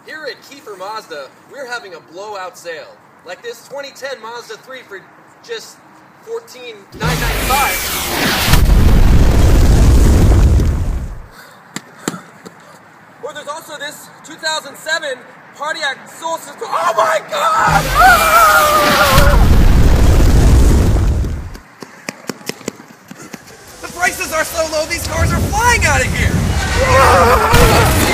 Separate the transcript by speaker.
Speaker 1: Here at Kiefer Mazda, we're having a blowout sale. Like this 2010 Mazda 3 for just $14,995. Or there's also this 2007 Pontiac Soul System. Oh my God! The prices are so low, these cars are flying out of here!